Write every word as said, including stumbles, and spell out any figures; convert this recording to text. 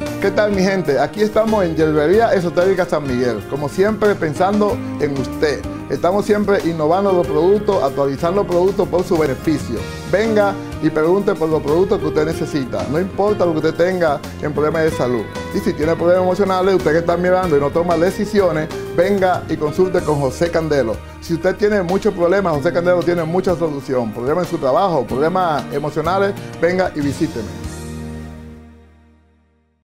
¿Qué tal, mi gente? Aquí estamos en Hierbería Esotérica San Miguel, como siempre pensando en usted. Estamos siempre innovando los productos, actualizando los productos por su beneficio. Venga y pregunte por los productos que usted necesita. No importa lo que usted tenga en problemas de salud. Y si tiene problemas emocionales, usted que está mirando y no toma decisiones, venga y consulte con José Candelo. Si usted tiene muchos problemas, José Candelo tiene mucha solución. Problemas en su trabajo, problemas emocionales, venga y visíteme.